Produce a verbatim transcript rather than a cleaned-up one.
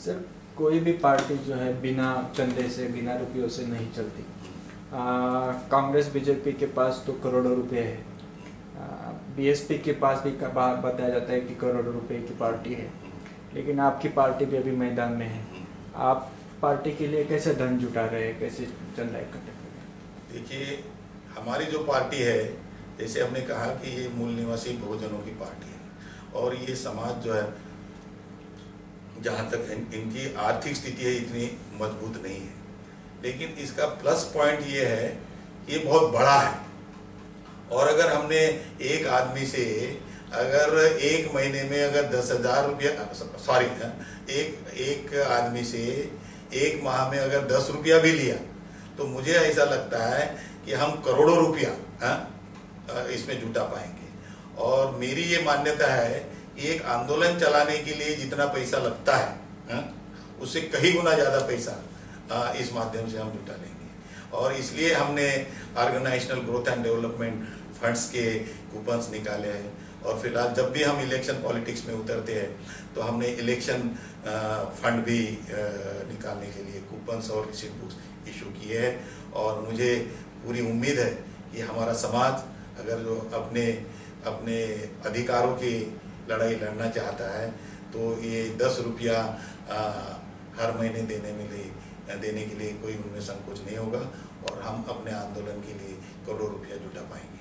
Sir, कोई भी party जो है बिना चंदे से, बिना रुपयों से नहीं चलती। कांग्रेस बीजेपी के पास तो करोड़ों रुपए है, बीएसपी के पास भी बताया जाता है कि करोड़ों रुपए की पार्टी है, लेकिन आपकी पार्टी भी अभी मैदान में है। आप पार्टी के लिए कैसे धन जुटा रहे हैं, कैसे चंदा इकट्ठा कर रहे हैं? देखिए, हमारी जो पार्टी है, जैसे हमने कहा कि ये मूल निवासी बहुजनों की पार्टी है और ये समाज जो है, जहाँ तक इन, इनकी आर्थिक स्थिति है इतनी मजबूत नहीं है, लेकिन इसका प्लस पॉइंट ये है कि ये बहुत बड़ा है। और अगर हमने एक आदमी से अगर एक महीने में अगर दस हजार रुपया सॉरी एक एक आदमी से एक माह में अगर दस रुपया भी लिया तो मुझे ऐसा लगता है कि हम करोड़ों रुपया इसमें जुटा पाएंगे। और मेरी ये मान्यता है कि एक आंदोलन चलाने के लिए जितना पैसा लगता है, है? उससे कहीं गुना ज़्यादा पैसा इस माध्यम से हम जुटा लेंगे। और इसलिए हमने organizational growth and development funds के कूपन्स निकाले हैं। और फिलहाल जब भी हम इलेक्शन पॉलिटिक्स में उतरते हैं तो हमने इलेक्शन फंड भी निकालने के लिए कूपन्स और रिसीट बुक्स इशू किए हैं। और मुझे पूरी उम्मीद है कि हमारा समाज अगर जो अपने अपने अधिकारों की लड़ाई लड़ना चाहता है तो ये दस रुपया हर महीने देने में लिए देने के लिए कोई उनमें संकोच नहीं होगा और हम अपने आंदोलन के लिए करोड़ों रुपया जुटा पाएंगे।